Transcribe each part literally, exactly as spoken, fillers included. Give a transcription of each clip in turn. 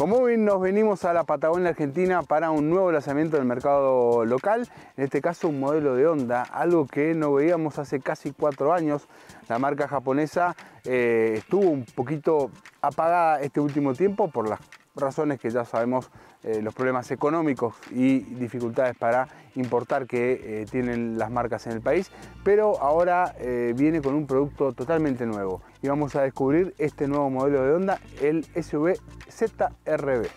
Con Moving nos venimos a la Patagonia Argentina para un nuevo lanzamiento del mercado local, en este caso un modelo de Honda, algo que no veíamos hace casi cuatro años. La marca japonesa eh, estuvo un poquito apagada este último tiempo por las razones que ya sabemos, eh, los problemas económicos y dificultades para importar que eh, tienen las marcas en el país, pero ahora eh, viene con un producto totalmente nuevo y vamos a descubrir este nuevo modelo de Honda, el S U V Z R B.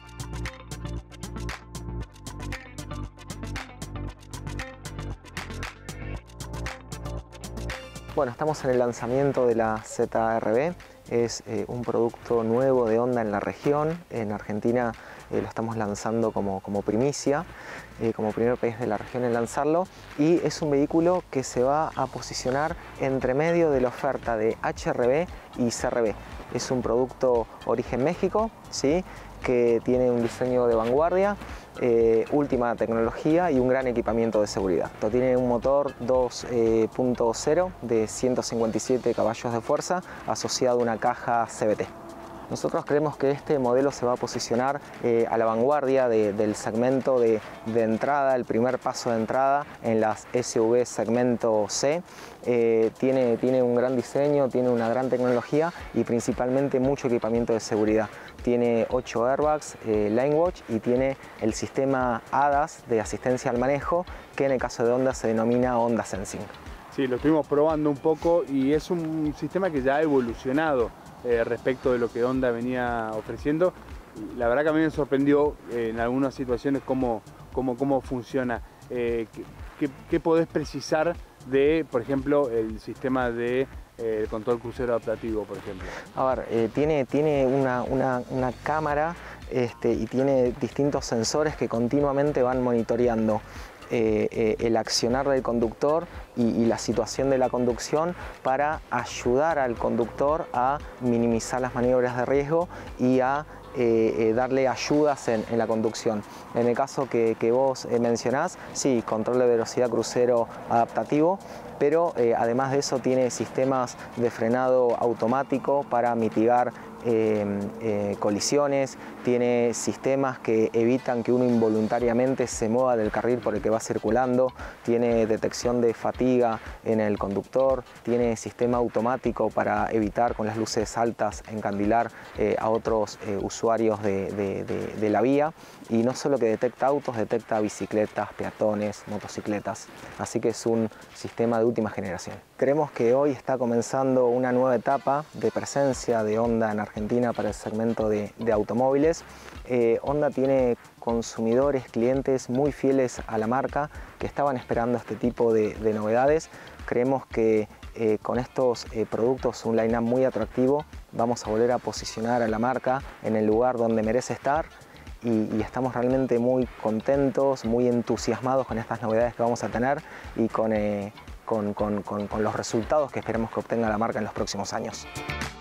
Bueno, estamos en el lanzamiento de la Z R B. Es eh, un producto nuevo de Honda en la región. En Argentina eh, lo estamos lanzando como, como primicia, eh, como primer país de la región en lanzarlo. Y es un vehículo que se va a posicionar entre medio de la oferta de H R B y C R B. Es un producto origen México, ¿sí?, que tiene un diseño de vanguardia, eh, última tecnología y un gran equipamiento de seguridad. Esto tiene un motor dos punto cero de ciento cincuenta y siete caballos de fuerza asociado a una caja C V T. Nosotros creemos que este modelo se va a posicionar eh, a la vanguardia de, del segmento de, de entrada, el primer paso de entrada en las S U V segmento C. Eh, tiene, tiene un gran diseño, tiene una gran tecnología y principalmente mucho equipamiento de seguridad. Tiene ocho airbags, eh, Lane Watch, y tiene el sistema A D A S de asistencia al manejo, que en el caso de Honda se denomina Honda Sensing. Sí, lo estuvimos probando un poco y es un sistema que ya ha evolucionado eh, respecto de lo que Honda venía ofreciendo. La verdad que a mí me sorprendió eh, en algunas situaciones cómo, cómo, cómo funciona. Eh, ¿qué, qué podés precisar de, por ejemplo, el sistema de eh, control crucero adaptativo, por ejemplo? A ver, eh, tiene, tiene una, una, una cámara este, y tiene distintos sensores que continuamente van monitoreando Eh, eh, el accionar del conductor y, y la situación de la conducción para ayudar al conductor a minimizar las maniobras de riesgo y a eh, eh, darle ayudas en, en la conducción. En el caso que, que vos eh, mencionás, sí, control de velocidad crucero adaptativo, pero eh, además de eso tiene sistemas de frenado automático para mitigar Eh, eh, colisiones, tiene sistemas que evitan que uno involuntariamente se mueva del carril por el que va circulando, tiene detección de fatiga en el conductor, tiene sistema automático para evitar con las luces altas encandilar eh, a otros eh, usuarios de, de, de, de la vía, y no solo que detecta autos, detecta bicicletas, peatones, motocicletas, así que es un sistema de última generación. Creemos que hoy está comenzando una nueva etapa de presencia de Honda en Argentina para el segmento de, de automóviles. Eh, Honda tiene consumidores, clientes muy fieles a la marca que estaban esperando este tipo de, de novedades. Creemos que eh, con estos eh, productos, un line-up muy atractivo, vamos a volver a posicionar a la marca en el lugar donde merece estar. Y, y estamos realmente muy contentos, muy entusiasmados con estas novedades que vamos a tener y con, eh, con, con, con, con los resultados que esperemos que obtenga la marca en los próximos años.